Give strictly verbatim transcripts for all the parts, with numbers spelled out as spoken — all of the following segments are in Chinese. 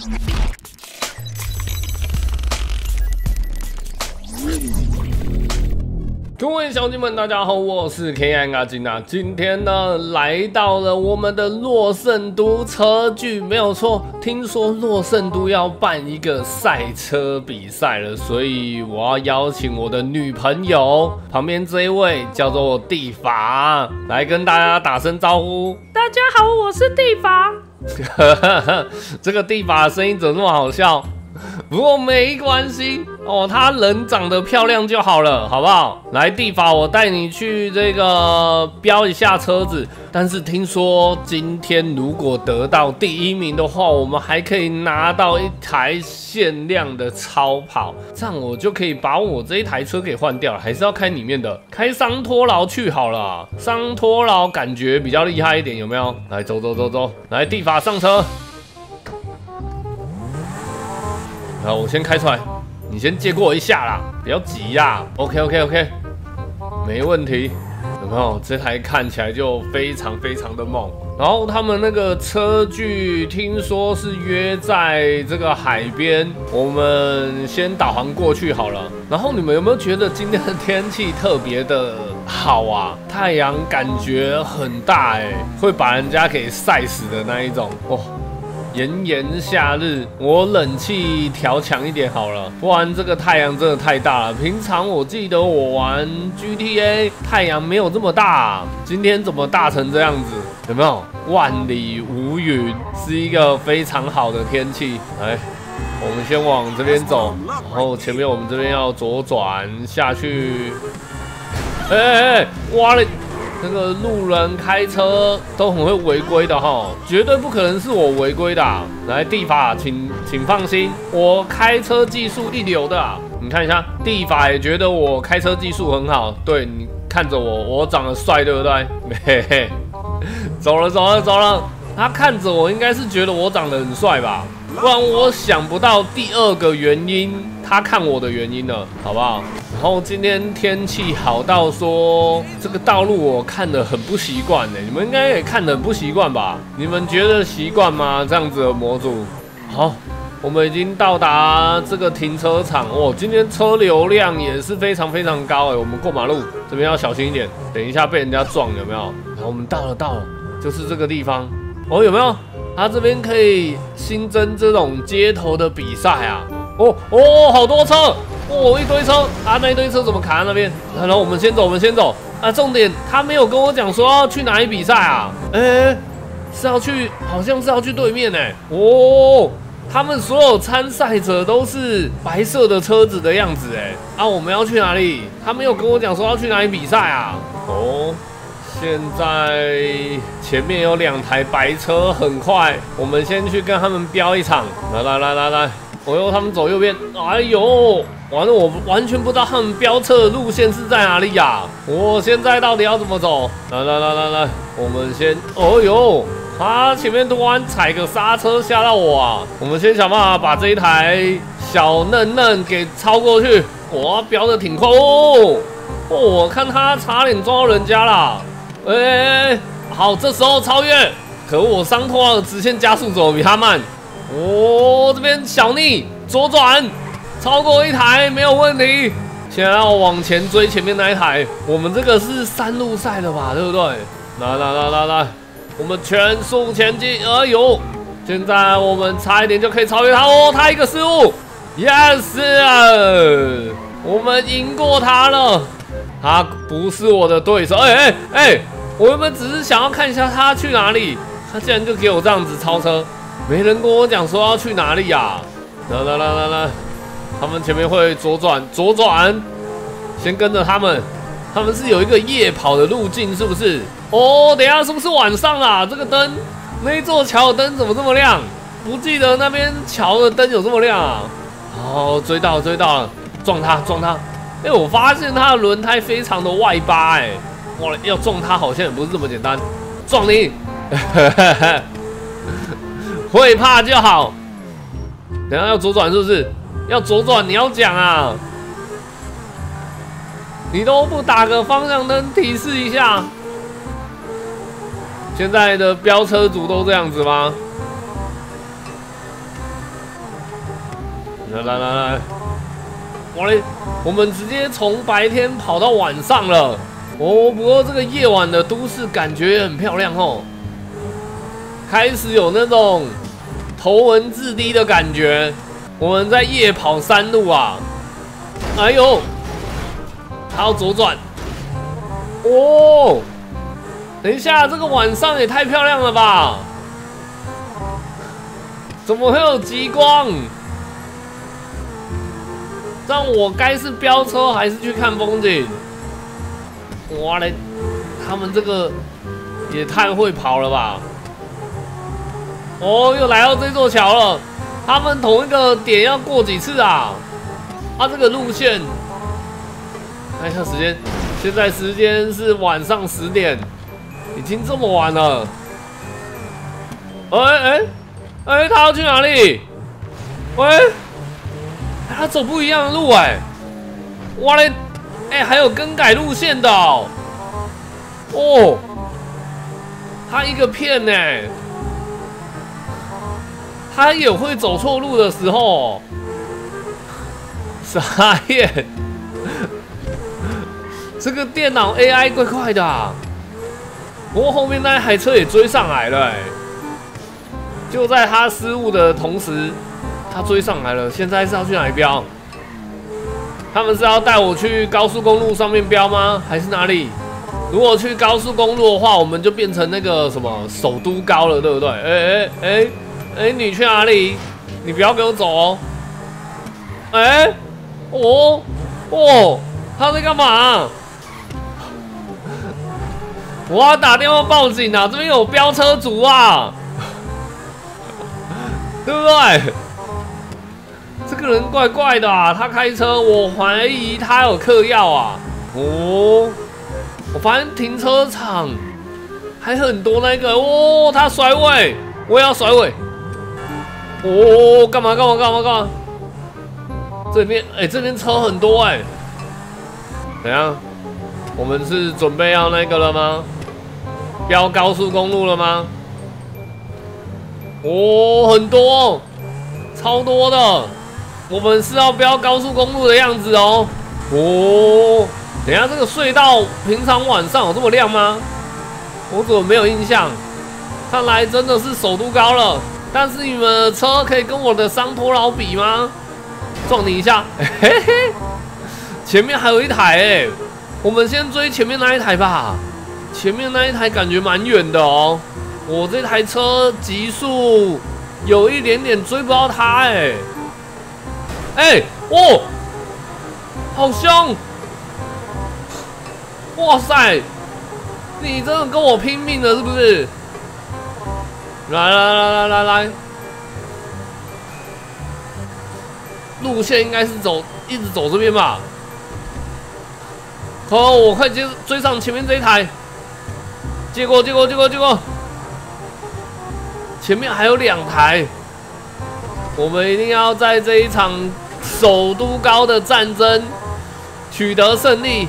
各位小姐们，大家好，我是 K I 阿金啊。今天呢，来到了我们的洛圣都车聚，没有错。听说洛圣都要办一个赛车比赛了，所以我要邀请我的女朋友，旁边这一位叫做地法，来跟大家打声招呼。 大家好，我是地法。 这个地法的声音怎么那么好笑？不过没关系哦，她人长得漂亮就好了，好不好？来，地法，我带你去这个飙一下车子。但是听说今天如果得到第一名的话，我们还可以拿到一台限量的超跑，这样我就可以把我这一台车给换掉了。还是要开里面的，开桑托劳去好了。桑托劳感觉比较厉害一点，有没有？来，走走走走，来，地法上车。好，我先开出来，你先借过我一下啦，不要急呀。OK OK OK， 没问题。有没有？这台看起来就非常非常的猛。然后他们那个车距听说是约在这个海边，我们先导航过去好了。然后你们有没有觉得今天的天气特别的好啊？太阳感觉很大哎、欸，会把人家给晒死的那一种哦。炎炎夏日，我冷气调强一点好了，不然这个太阳真的太大了。平常我记得我玩 G T A， 太阳没有这么大，今天怎么大成这样子？有没有？万里无云，是一个非常好的天气。来，我们先往这边走，然后前面我们这边要左转下去。哎哎哎，哇嘞！那个路人开车都很会违规的哈，绝对不可能是我违规的、啊。来，地法，请请放心，我开车技术一流的、啊。你看一下，地法也觉得我开车技术很好。对，你看着我，我长得帅，对不对？嘿嘿，走了走了走了，他看着我应该是觉得我长得很帅吧？不然我想不到第二个原因，他看我的原因了，好不好？然后今天天气好到说，这个道路我看得很不习惯呢，你们应该也看得很不习惯吧？你们觉得习惯吗？这样子的模组。好，我们已经到达这个停车场哦。今天车流量也是非常非常高哎，我们过马路这边要小心一点，等一下被人家撞有没有？然后我们到了到了，就是这个地方哦，有没有？它这边可以新增这种街头的比赛啊！哦哦，好多车哦，一堆车啊，那一堆车怎么卡在那边？然后我们先走，我们先走啊！重点他没有跟我讲说要去哪里比赛啊？哎，是要去，好像是要去对面哎！哦，他们所有参赛者都是白色的车子的样子哎！啊，我们要去哪里？他没有跟我讲说要去哪里比赛啊？哦。现在前面有两台白车，很快，我们先去跟他们飙一场。来来来来来，我由他们走右边。哎呦，完了，我完全不知道他们飙车的路线是在哪里呀、啊？我现在到底要怎么走？来来来来来，我们先，哦呦，他前面突然踩个刹车吓到我啊！我们先想办法把这一台小嫩嫩给超过去。哇，飙得挺快哦！哦，我看他差点撞到人家啦。哎、欸，好，这时候超越，可我桑托劳的直线加速走比他慢。哦，这边小逆左转，超过一台没有问题。现在要往前追前面那一台，我们这个是山路赛的吧，对不对？来来来来来，我们全速前进。哎呦，现在我们差一点就可以超越他哦，他一个失误 ，yes， 我们赢过他了。他不是我的对手，哎哎哎！我原本只是想要看一下他去哪里，他竟然就给我这样子超车，没人跟我讲说要去哪里呀、啊！来来来来来，他们前面会左转，左转，先跟着他们，他们是有一个夜跑的路径，是不是？哦，等一下是不是晚上啊？这个灯，那一座桥的灯怎么这么亮？不记得那边桥的灯有这么亮啊！哦，追到了追到了，撞他撞他！哎、欸，我发现他的轮胎非常的外八、欸，哎，哇，要撞他好像也不是这么简单，撞你，会怕就好。等一下要左转是不是？要左转你要讲啊，你都不打个方向灯提示一下？现在的飙车族都这样子吗？ 来来来来，哇嘞！我们直接从白天跑到晚上了。哦，不过这个夜晚的都市感觉也很漂亮哦，开始有那种头文字 D 的感觉。我们在夜跑山路啊，哎呦，还要左转。哦，等一下，这个晚上也太漂亮了吧！怎么会有极光？这样我该是飙车还是去看风景？哇嘞，他们这个也太会跑了吧！哦，又来到这座桥了。他们同一个点要过几次啊？啊，这个路线，看一下时间，现在时间是晚上十点，已经这么晚了。哎哎哎，他要去哪里？喂，他走不一样的路哎、欸！哇嘞，哎，还有更改路线的哦。哦，他一个骗呢、欸。他也会走错路的时候，傻眼！这个电脑 A I 怪怪的、啊，不过后面那台车也追上来了、欸，就在他失误的同时，他追上来了。现在是要去哪里飙？他们是要带我去高速公路上面飙吗？还是哪里？如果去高速公路的话，我们就变成那个什么首都高了，对不对？哎哎哎！哎、欸，你去哪里？你不要给我走哦！哎、欸，哦哦，他在干嘛？我要打电话报警啊！这边有飙车族啊，对不对？这个人怪怪的啊，他开车，我怀疑他有嗑药啊！哦，我发现停车场还很多那个哦，他甩尾，我也要甩尾。哦，干嘛干嘛干嘛干嘛？这边哎、欸，这边车很多哎、欸。怎样？我们是准备要那个了吗？飙高速公路了吗？哦，很多，超多的。我们是要飙高速公路的样子哦。哦，等一下，这个隧道平常晚上有这么亮吗？我怎么没有印象？看来真的是首都高了。但是你们的车可以跟我的桑托劳比吗？撞你一下，嘿嘿，前面还有一台哎，我们先追前面那一台吧。前面那一台感觉蛮远的哦，我这台车极速有一点点追不到它哎，哎哦，好凶！哇塞，你真的跟我拼命了是不是？来来来来来来，路线应该是走一直走这边吧。好，我快接追上前面这一台，接过接过接过接过，前面还有两台，我们一定要在这一场首都高的战争取得胜利。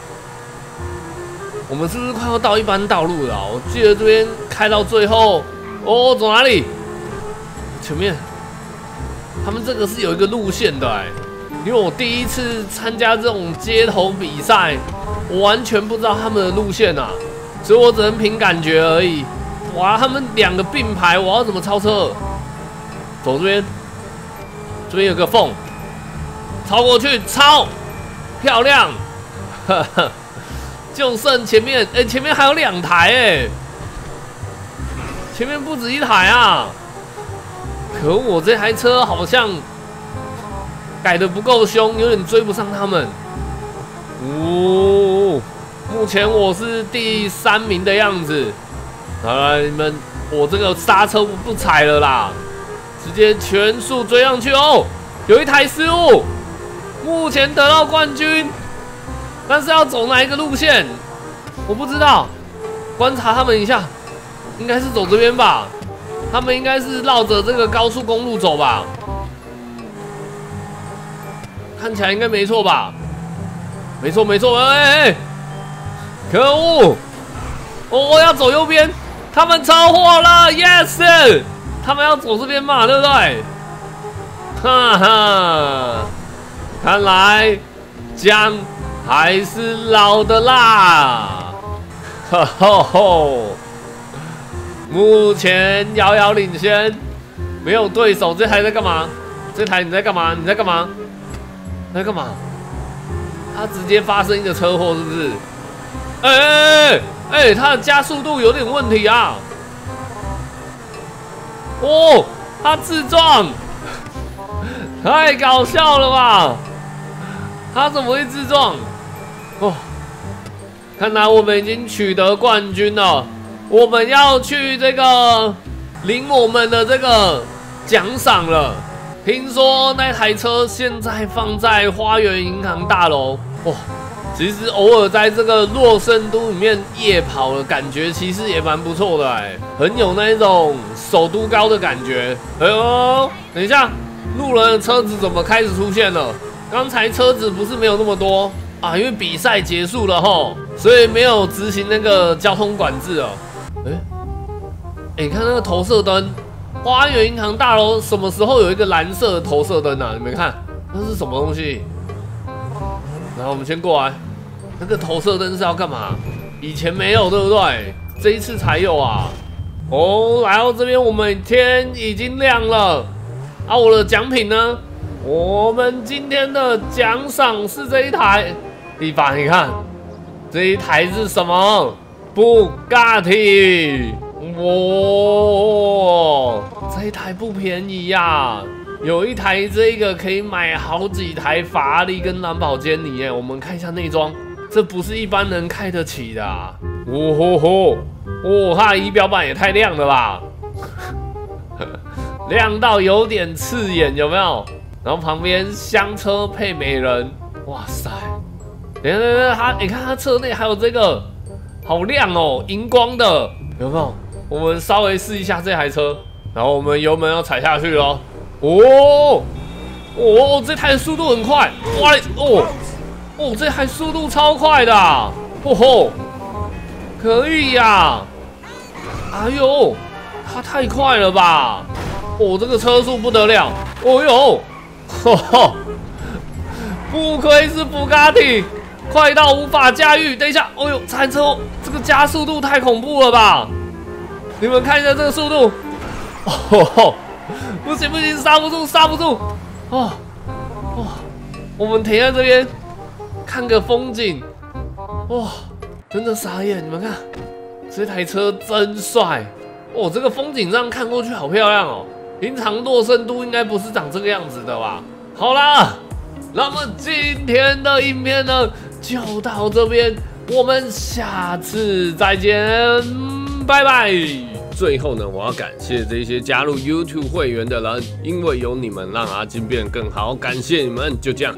我们是不是快要到一般道路了啊？我记得这边开到最后。哦，走哪里？前面，他们这个是有一个路线的哎，因为我第一次参加这种街头比赛，我完全不知道他们的路线啊，所以我只能凭感觉而已。哇，他们两个并排，我要怎么超车？走这边，这边有个缝，超过去，超漂亮，哈哈，就剩前面，哎、欸，前面还有两台哎、欸。前面不止一台啊！可我这台车好像改的不够凶，有点追不上他们。哦，目前我是第三名的样子。好了，你们，我这个刹车不踩了啦，直接全速追上去哦。有一台失误，目前得到冠军，但是要走哪一个路线，我不知道，观察他们一下。应该是走这边吧，他们应该是绕着这个高速公路走吧，看起来应该没错吧？没错没错，哎哎哎，可恶！我我要走右边，他们超货了 ，yes， 他们要走这边嘛，对不对？ 哈哈，看来姜还是老的辣，哈吼吼！目前遥遥领先，没有对手。这台在干嘛？这台你在干嘛？你在干嘛？你在干嘛？他直接发生一个车祸，是不是？哎哎哎哎，他的加速度有点问题啊！哦，他自撞，太搞笑了吧！他怎么会自撞？哦，看来我们已经取得冠军了。我们要去这个领我们的这个奖赏了。听说那台车现在放在花园银行大楼。哇，其实偶尔在这个洛圣都里面夜跑的感觉，其实也蛮不错的哎，很有那种首都高的感觉。哎呦，等一下，路人的车子怎么开始出现了？刚才车子不是没有那么多啊，因为比赛结束了吼，所以没有执行那个交通管制了。哎、欸，哎、欸，你看那个投射灯，花园银行大楼什么时候有一个蓝色的投射灯啊？你们看，那是什么东西？然后我们先过来，那个投射灯是要干嘛？以前没有，对不对？这一次才有啊。哦，来到这边，我们天已经亮了。啊，我的奖品呢？我们今天的奖赏是这一台。地法，你看，这一台是什么？布加迪。哇，这一台不便宜呀、啊。有一台这个可以买好几台法拉利跟兰博基尼耶，我们看一下内装，这不是一般人开得起的啊！哦吼吼，哦，它的仪表板也太亮了吧，亮到有点刺眼，有没有？然后旁边香车配美人，哇塞！等一下等一下，它你看它车内还有这个，好亮哦，荧光的，有没有？我们稍微试一下这台车，然后我们油门要踩下去咯。哦哦，这台速度很快，哇哦哦，这台速度超快的、啊，哦吼，可以呀、啊！哎呦，它太快了吧！哦，这个车速不得了，哦呦，吼吼，不愧是布加迪，快到无法驾驭。等一下，哦呦，这台车这个加速度太恐怖了吧！你们看一下这个速度，哦吼。不行不行，刹不住，刹不住！哦哦，我们停在这边看个风景，哇、哦，真的傻眼！你们看，这台车真帅哦！这个风景这样看过去好漂亮哦。平常洛圣都应该不是长这个样子的吧？好啦，那么今天的影片呢就到这边，我们下次再见，拜拜。最后呢，我要感谢这些加入 YouTube 会员的人，因为有你们，让阿金变得更好，感谢你们，就这样。